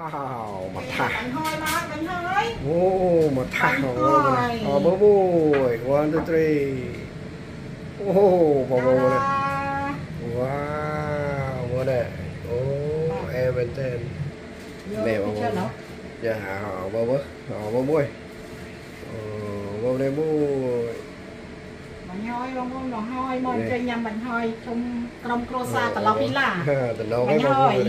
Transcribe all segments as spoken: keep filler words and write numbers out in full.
wow mặt thả bánh hơi mà bánh hơi oh mặt thả oh bố bôi one two three oh bố bôi này wow bố này oh em bên trên nè bố bôi dạ họ bố bố họ bố bôi bố này bôi bánh hơi bông bông hơi mòn chơi nhầm bánh hơi trong trong croissant tờ lọc đi là bánh hơi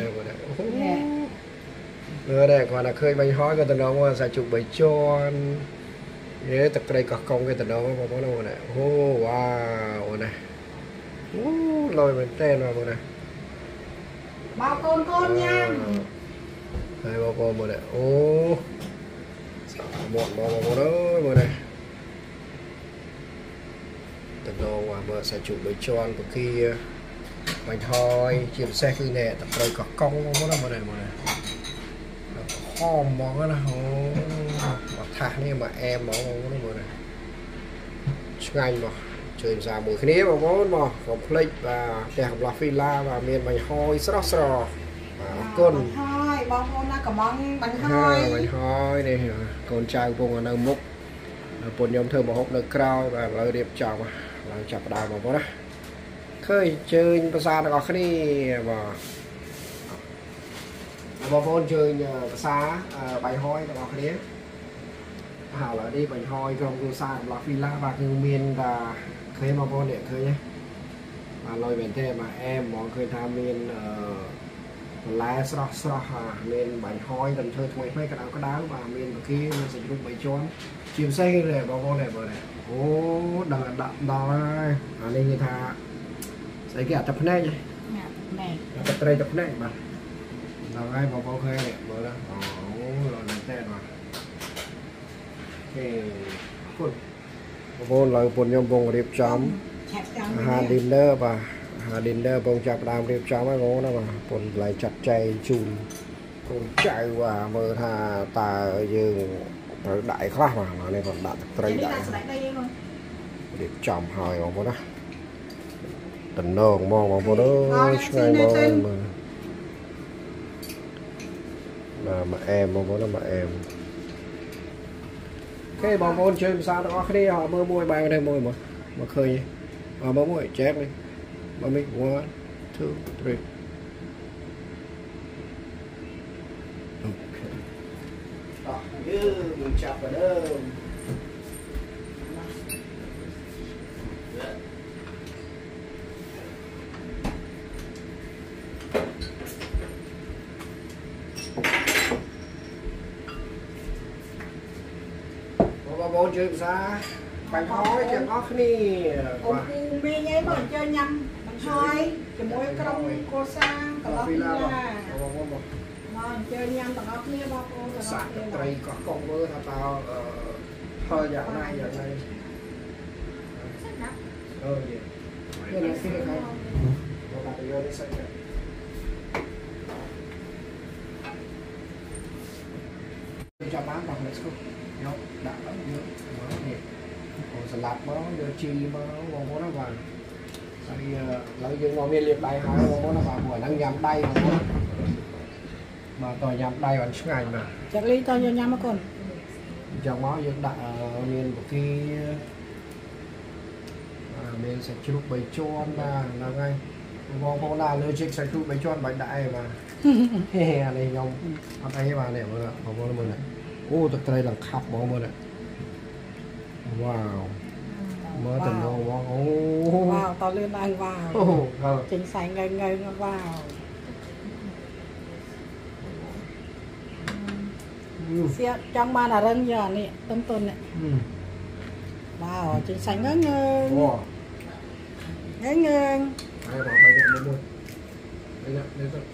nữa đây còn là khơi bánh hói cái tờ nó mà sẽ chụp bánh tròn thế tập đây có công cái tờ nó mà có đâu này oh wow này oh lôi mình tên vào một này bao con con nha đây bao con một này oh một bao một đó một này tờ nó mà mà sẽ chụp bánh tròn của kia bánh hói chìm xe khi nè tập đây có công có đâu một này một này hòm món cái nào mà thả này mà em món cái này ngay mà chơi ra buổi khi nãy mà món mà complete và đẹp là fila và miền bánh hoi sro sro con bánh hoi bao hôm nay có món bánh hoi bánh hoi này con trai vùng ở nơi múc bốn nhóm thơ một hộp nơi cao và lời đẹp chào mà làm chập đào mà có đó khơi chơiภาษาnó có cái này mà bà con chơi xá bánh hoi các bạn nhé hảo là đi bánh hoi trong cái xa là phi la và người miền là khơi bà con để khơi nhé mà lời bên thế mà em mọi người tham miền lá sọ sọ miền bánh hoi đầm thơ mấy mấy cái nào có đá và miền kia nó sẽ dùng bánh tròn chìm xe này bà con này bà này ô đằng đậm đò ở đây người ta sẽ kẹt tập này này tập đây tập này mà là ai vào bao khơi này mở ra rồi làm tên mà cái vốn là vốn nhom vùng điệp chấm hà dinner và hà dinner vùng chập đàm điệp chấm ấy ngố đó mà vốn lại chặt chay chùn còn chạy và mơ thà tà dương đại khác mà mà này còn đại tây đại điệp chấm hỏi vào đó tình nông mong vào vô đó ngay mà mà mà em mong muốn là mà em cái bọn con chơi sao đó cái đi họ mơ môi bay đây môi mà mà khơi mà mơ môi chép đi mà mình one two three okay đó như mình chặt vào đó bố chơi ra bánh hói cho nó đi ông cu mi nhảy mà chơi nhầm bánh hói cho mỗi cái đông cô sang cả đó là mà chơi nhầm cả đó kia bao cô sạch đây có con mưa thà tao hơi giờ này giờ này ờ gì cái này cái này không nó đặt vô đi sạch cho bán bằng let's go nó đã lắm nữa nó đẹp còn salad nó vô chi nó ngon quá nó vào đây lấy dương ngon miên liệt đây hai ngon quá nó vào buổi đang nhắm đây mà tôi nhắm đây còn suốt ngày mà chắc lý tôi vô nhắm mà con trong máu dương đặt miền của kia miền sẽ chụp bầy tròn là là ngay ngon quá là lơ chiếc sẽ chụp bầy tròn bạch đại mà hè này nhông ở đây mà này mà mà con mình này ô thực đây là khắp bọn mình này wow mới tình đâu wow wow to lên anh wow chính sành ngây ngây wow xe trong ba là răng giờ nè tôm tôm này wow chính sành ngớ ngơ ngớ ngơ đây bỏ bay lên mua đây nè đây rồi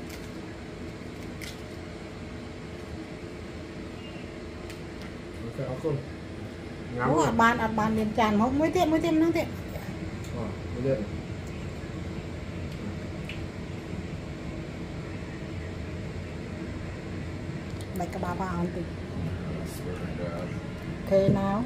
ok không ngáo à ban à ban miền tràn không mới tiện mới tiện nó tiện ờ mới tiện mày cả ba ba không thì ok nào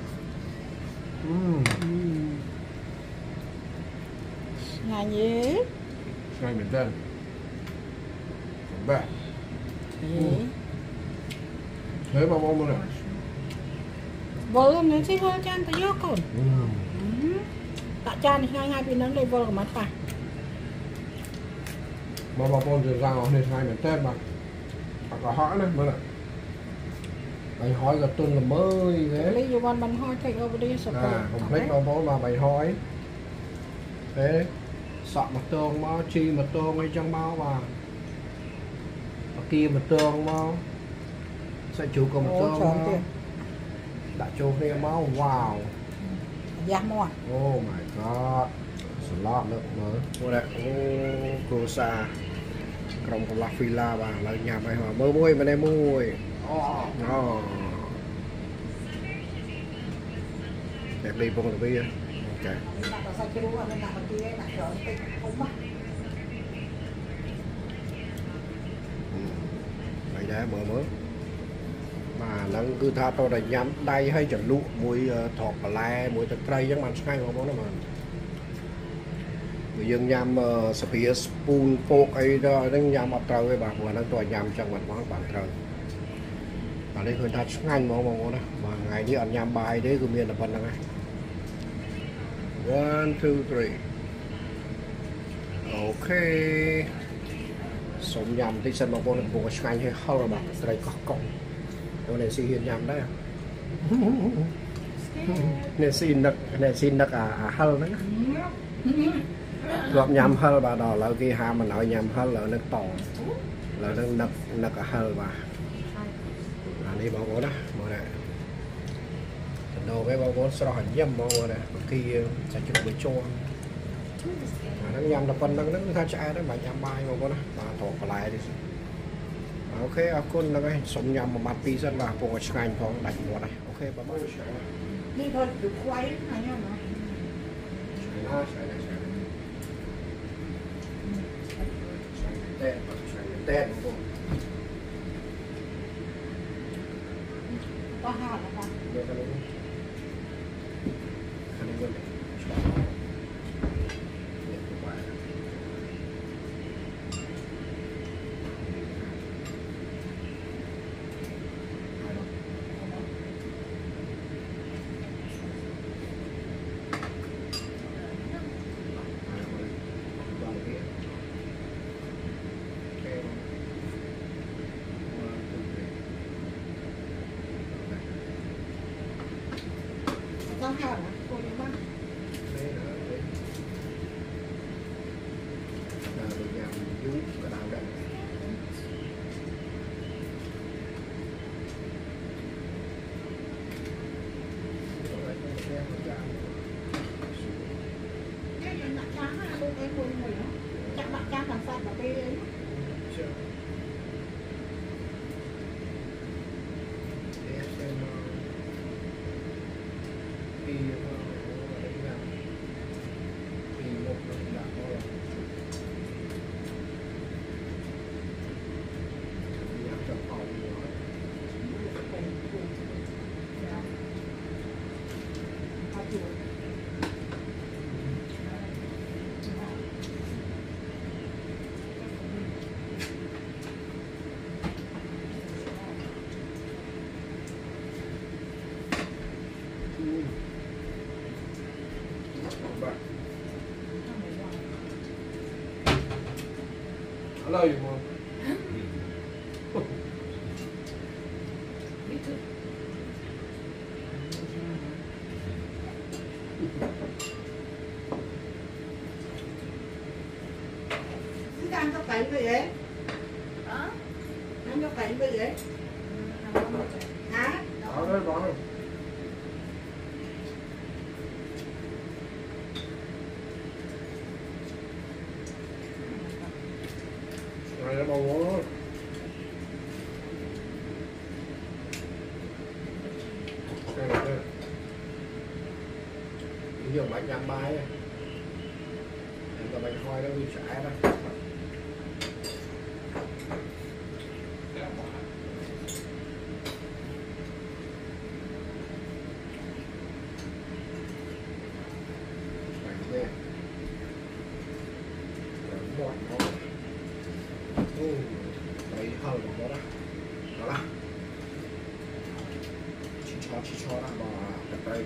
ngày nhé ngày miền Tây ba thế bao bao này vợ nên thích hơn chan ta vô còn tạ chan thì hai hai bên nắng đây vợ của mặt phải bao bao con rồi ra nên hai mình tết mà hoặc là hỏi đấy mới là bày hỏi gặp tuần là mới thế lấy vô ban ban hỏi take over đi sập à không lấy bao bao mà bày hỏi thế sọ mặt tương máu chi mặt tương ngay trong máu mà kia mặt tương máu sẽ chủ còn mặt tương đã cho kia máu wow dạ mua oh my god salad nữa mới mua đây ô cô sa trong con la fila và lại nhà mày hòa mơ môi mà đây môi oh đẹp đi bông bia ok mày đã mở mới mà nó cứ tha tôi là nhắm đây hay chẳng lụ mùi thọt và lai mùi thật cây chẳng mà ngay không có nó mà người dân nhằm sập phía spoon fork ấy đó đang nhằm ở trời với bạn và đang tòa nhằm trong mặt món bạn trời và đây người ta ngay mong mong đó mà ngày đi ăn nhằm bài đấy cứ miền là phần là ngay one two three ok sống nhằm thì sân mong con của ngay hay không là bạn trời có cộng con này xin hiện nhằm đấy à này xin được này xin được à à hơn đấy gặp nhằm hơn bà đỏ là khi hà mà nói nhằm hơn là nó to là nó nực nực hơn và là đi bảo bố đó mọi này đồ cái bảo bố sau hành dâm mọi này khi sẽ chuẩn bị cho nó nhằm là phần nó nó tha chạy đó mà nhằm bài mà bố đó bà thuộc lại đi ok à con là cái sống nhằm mà mặt pi dân là bộ ngành phong đánh mùa này ok bà bố đi thôi được quay này nhau mà tên tên có hạt là ta con hạt à cô nhớ bác đây là đây là được nhà dưới cái đào đây cái gì đặt trắng là luôn em quên rồi đó chắc đặt trắng làm sao mà đi đấy thì thì một là có nhà trong phòng Hello, you mom. Anh có cảnh gì vậy? Hả? Anh có cảnh gì vậy? Hả? Ở đây có đâu. Này nó bầu bố thôi. Đây là đây. Nhiều bánh nhằm bài á. Em có bánh khoai nó bị chảy đó. Đây hơn một đó đó. Đó là cho chỉ cho là bỏ tập đây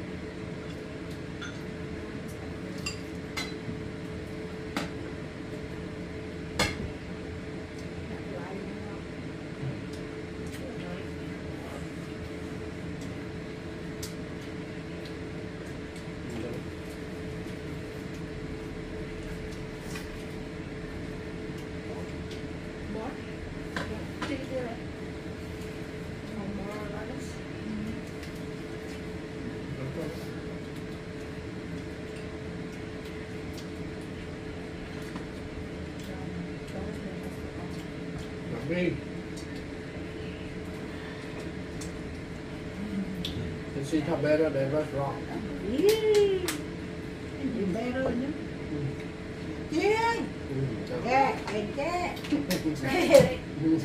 đi you see how better than restaurant nhìn better nhá chiên chè chè chè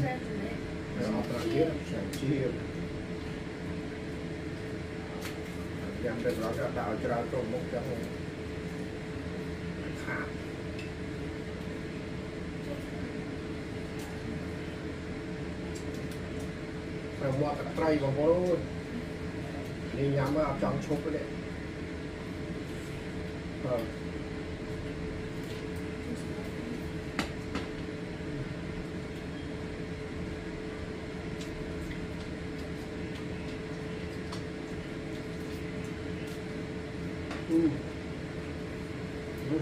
Yang được nó tạo cho ra trộn một cái khá phải mua cái tray vào bố luôn đi nhắm vào trong chụp cái đấy ờ ừ ừ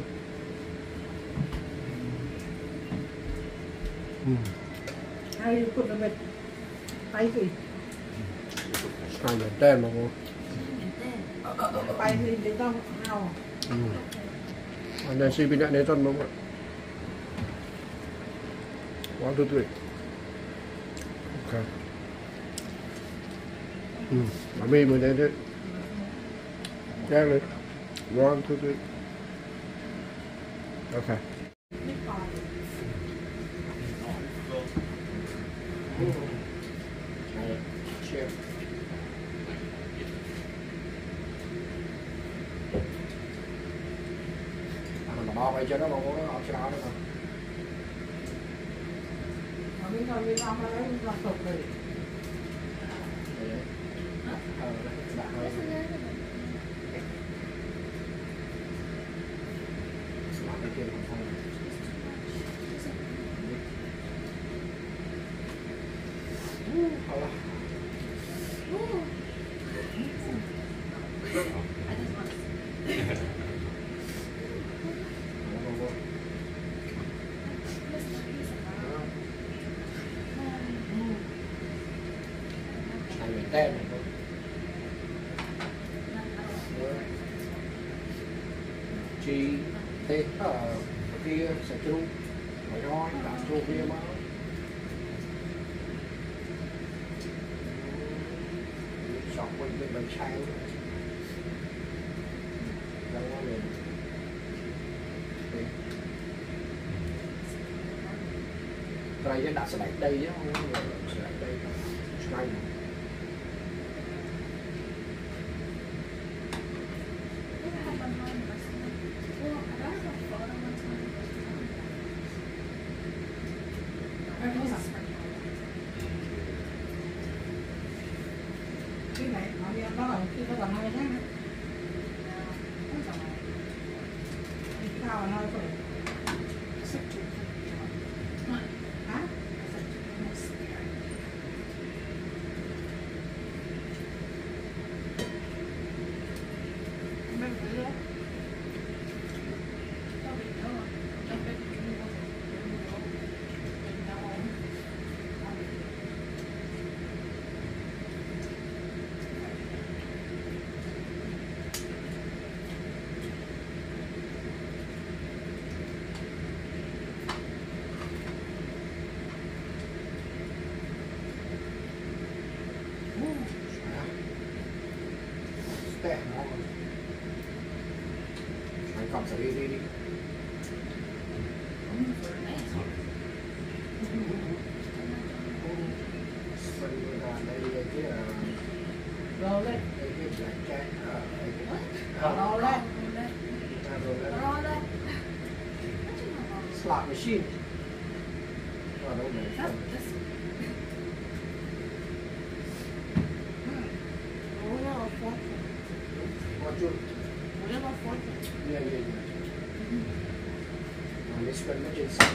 ừ hay cút là mệt tay gì hai miền tên mà cô tay gì để tao nào ừ anh này xin bên này tên đúng không ạ one two three ok ừ mà mình mới đến đấy ra lên one two three ok Cheers. Mình bỏ vậy cho nó mà nó học sao nữa mà. Mà mình còn mình làm là mình làm tục rồi. Ờ, đã hơi. Làm cái kia không xong. Hả? Tên này thôi. Chị tên ở kia sẽ chú phải nói là chú kia mà chọn quên bên bên trái đâu có liền cái này đã sẽ đánh đây chứ không sẽ đánh đây này cái này nó đi nó là khi nó còn hai nhá cao là hai rồi hả tệ nó anh cầm sẽ đi đi đi đây cái rồi lên đây cái black cat rồi lên rồi lên slot machine ở đâu này một chút yeah, yeah, yeah. This one not inside.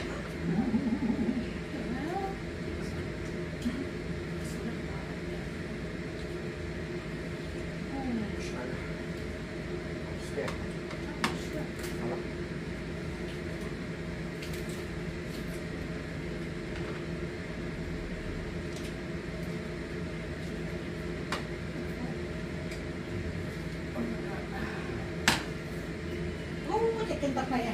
Trên tập này à?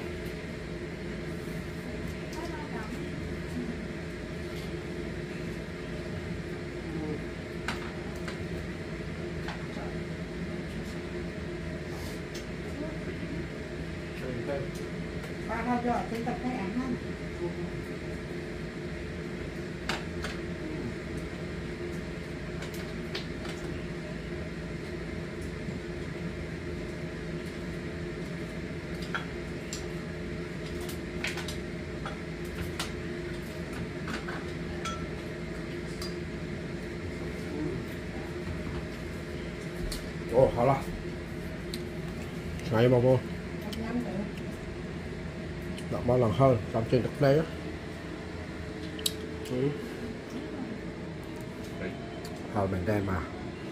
Ba bao giờ trên tập này ăn không? Ồ, hả là ngày mà vô đọc bao lần hơn làm trên thực tế á. Ừ. Hào mình đây mà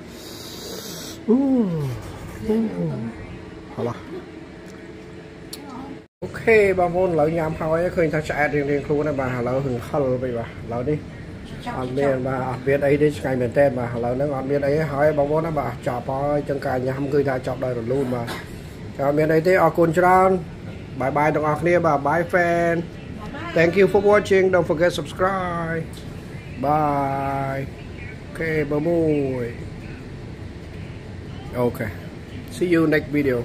uh. Uh. Hả là ok bà môn lợi nhằm hỏi khơi ta chạy riêng riêng khu này bà lợi hừng khờ bây bà lợi đi ăn miên bà biết ấy đi ngày mình tên mà lợi nó ăn miên ấy hỏi bà môn nó bà chọc thôi chân cài nhà không cười ta chọc đời rồi luôn mà cho miên ấy thế ở côn tròn bye bye đồng học nha bà bye fan thank you for watching don't forget subscribe bye ok bye bye ok see you next video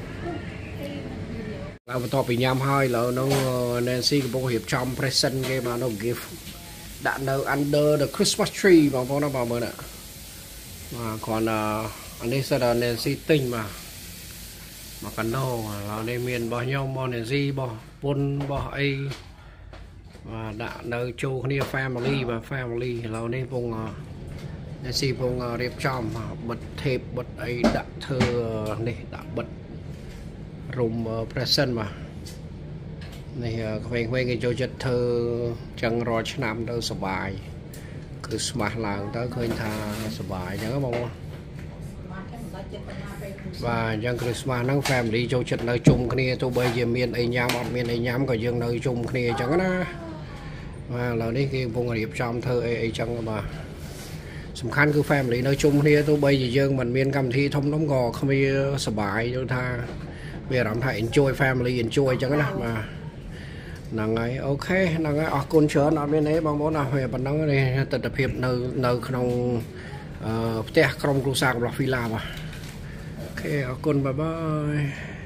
là một topic nhằm hơi là nó Nancy có bộ hiệp trong present cái mà nó gift đã nấu under the Christmas tree mà con nó vào bên ạ mà còn uh, anh ấy sẽ là Nancy tinh mà mà còn đâu là đây miền bao nhiêu bao Nancy bao bún bao ấy và đã nấu châu kia family và family là đây vùng uh, Nancy vùng uh, đẹp trong bật thép bật ấy đã thưa này đã bật room uh, present mà này quen quen cái chỗ chất thơ chẳng rồi năm đâu sờ bài cứ smart làng tới khơi tha sờ bài nhớ không và dân Christmas năng phèm đi chỗ chất nơi chung kia tôi bây giờ miền ấy nhám ở miền ấy nhám có dương nơi chung kia chẳng á và là đấy cái vùng điệp trong thơ ấy chẳng mà sầm khăn cứ phèm đi nơi chung kia tôi bây giờ dương mình miền cầm thi thông đóng gò không bị sờ bài cho tha về làm thầy enjoy family enjoy chẳng á mà là ngày ok là ngày ở côn chớ nó bên đấy bằng bố nào về bằng nắng này tập tập hiệp nơi nơi không tè không cru sang là phi làm à ok ở côn bye bye.